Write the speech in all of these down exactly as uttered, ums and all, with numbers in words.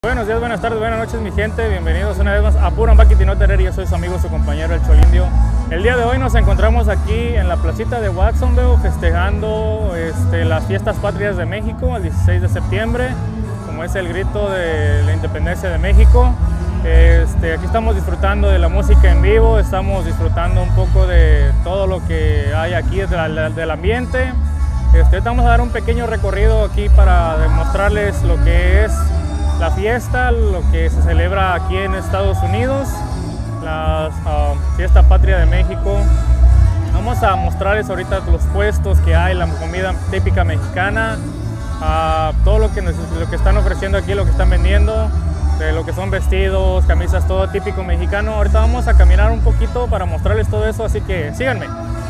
Buenos días, buenas tardes, buenas noches mi gente, bienvenidos una vez más a Puro Paquitino Terrer. Yo soy su amigo, su compañero el Cholindio. El día de hoy nos encontramos aquí en la placita de Watsonville festejando este, las fiestas patrias de México el dieciséis de septiembre, como es el grito de la independencia de México. Este, aquí estamos disfrutando de la música en vivo, estamos disfrutando un poco de todo lo que hay aquí de la, del ambiente. Este, vamos a dar un pequeño recorrido aquí para demostrarles lo que es la fiesta, lo que se celebra aquí en Estados Unidos, la uh, fiesta patria de México. Vamos a mostrarles ahorita los puestos que hay, la comida típica mexicana, uh, todo lo que, nos, lo que están ofreciendo aquí, lo que están vendiendo, de lo que son vestidos, camisas, todo típico mexicano. Ahorita vamos a caminar un poquito para mostrarles todo eso, así que síganme.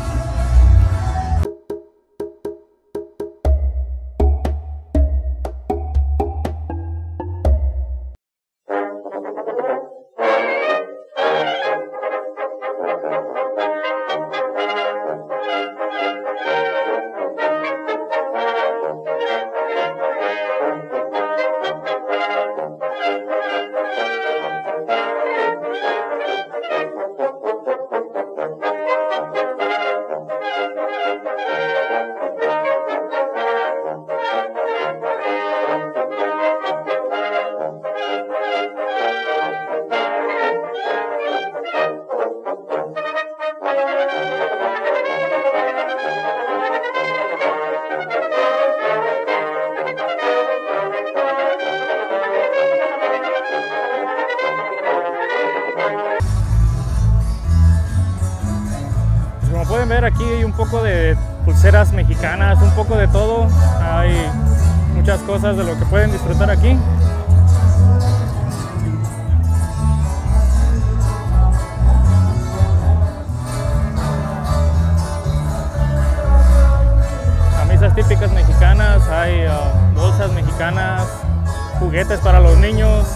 Como pueden ver, aquí hay un poco de pulseras mexicanas, un poco de todo. Hay muchas cosas de lo que pueden disfrutar aquí. Camisas típicas mexicanas, hay uh, bolsas mexicanas, juguetes para los niños.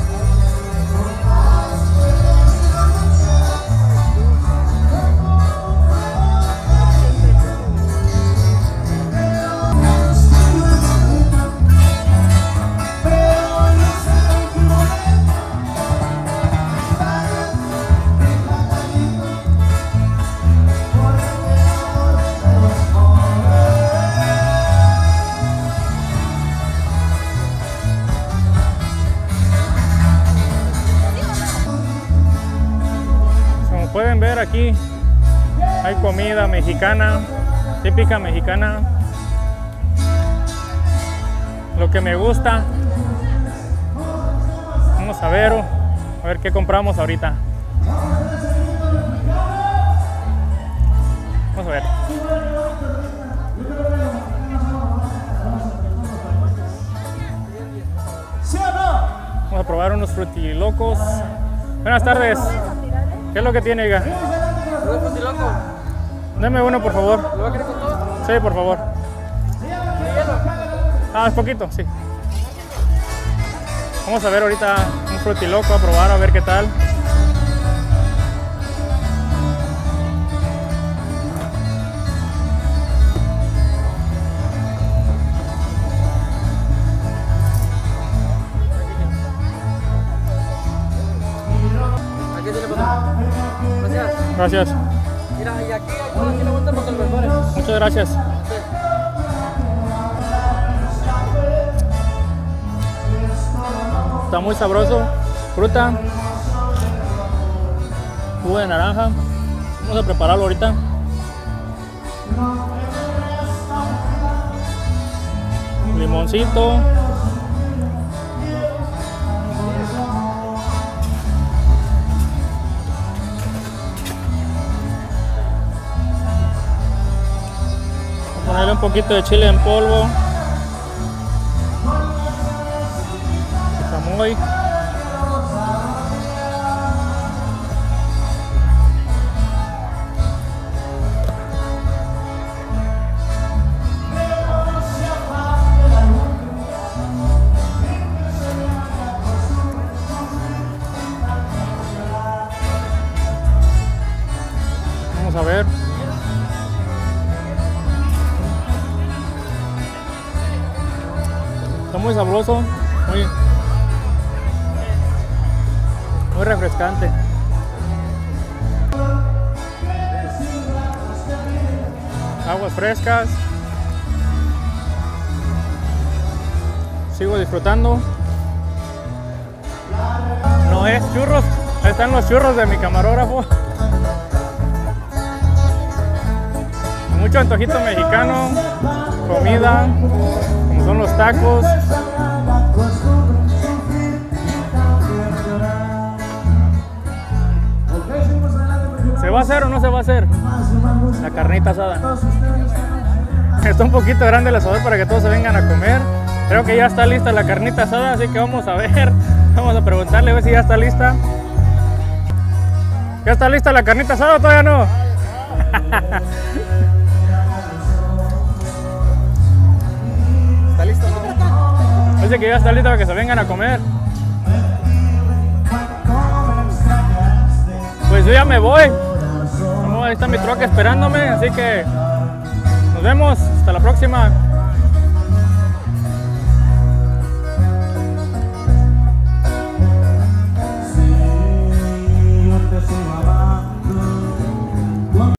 Pueden ver aquí hay comida mexicana, típica mexicana, lo que me gusta. Vamos a ver, a ver qué compramos ahorita. Vamos a ver. Vamos a probar unos frutilocos. Buenas tardes. ¿Qué es lo que tiene, hija? ¿Un frutiloco? Deme uno, por favor. ¿Lo va a querer con todo? Sí, por favor. ¿Tiene hielo? Ah, es poquito, sí. Vamos a ver ahorita un frutiloco, a probar, a ver qué tal. Gracias. Mira, y aquí, aquí le gustan los mejores. Muchas gracias. Sí. Está muy sabroso. Fruta. Jugo de naranja. Vamos a prepararlo ahorita. Limoncito. Ponerle un poquito de chile en polvo, chamoy, vamos a ver. Está muy sabroso, muy, muy refrescante. Aguas frescas. Sigo disfrutando. No es churros, ahí están los churros de mi camarógrafo. Mucho antojito mexicano, comida, como son los tacos. ¿Se va a hacer o no se va a hacer? La carnita asada. Está un poquito grande el asador para que todos se vengan a comer. Creo que ya está lista la carnita asada, así que vamos a ver. Vamos a preguntarle a ver si ya está lista. ¿Ya está lista la carnita asada o todavía no? ¿Está listo? Dice que ya está lista para que se vengan a comer. Pues yo ya me voy. Ahí está mi troca esperándome, así que nos vemos. Hasta la próxima.